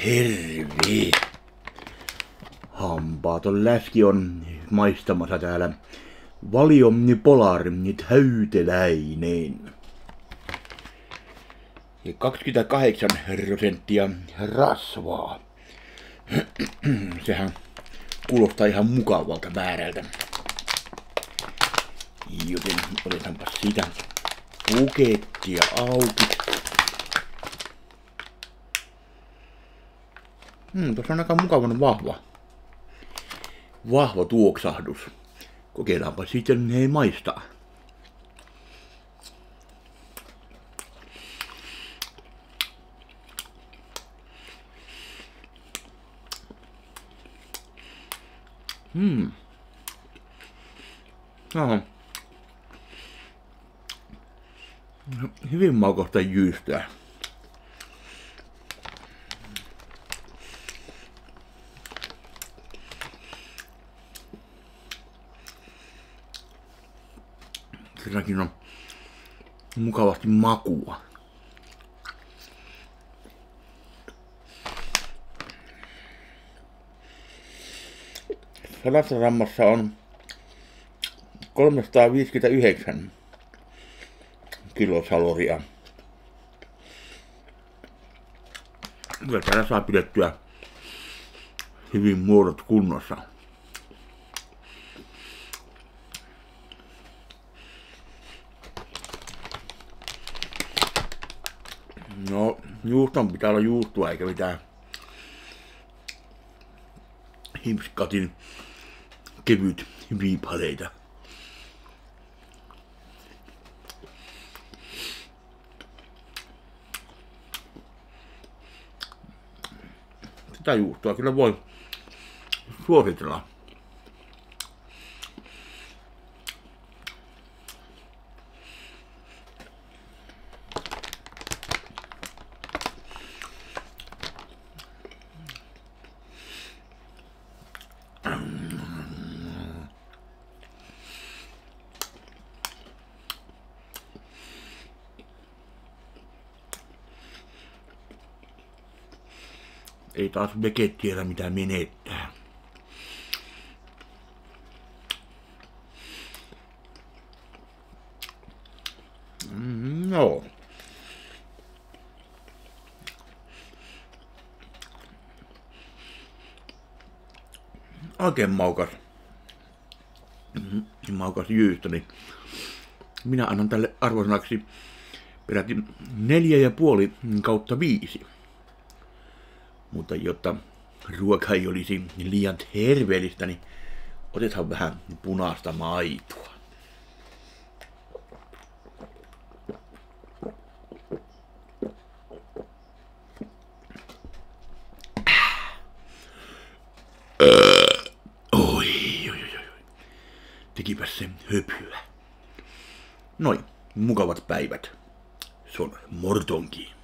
Terve! Hampaaton läski on maistamassa täällä Valium Polar täyteläinen. Ja 28% rasvaa. Sehän kuulostaa ihan mukavalta määrältä. Joten otetaanpa sitä pukettia auki. Tuossa on aika mukavan vahva tuoksahdus. Kokeillaanpa sitten maistaa. Hyvin maukasta jyystää. Silläkin on mukavasti makua. Sadassa grammassa on 359 kilokaloria. Kyllä täällä saa pidettyä hyvin muodot kunnossa. No, juuston pitää olla juustoa eikä mitään hipskatin kevyt viipaleita. Sitä juustoa kyllä voi suositella. Ei taas veget tiedä mitä menettää. No. Oikein maukas jyystä, niin minä annan tälle arvosanaksi peräti 4,5/5. Mutta jotta ruoka ei olisi liian terveellistä, niin otetaan vähän punaista maitoa. Oi. Tekipäs se höpyä. Noin, mukavat päivät. Se on Mortonki.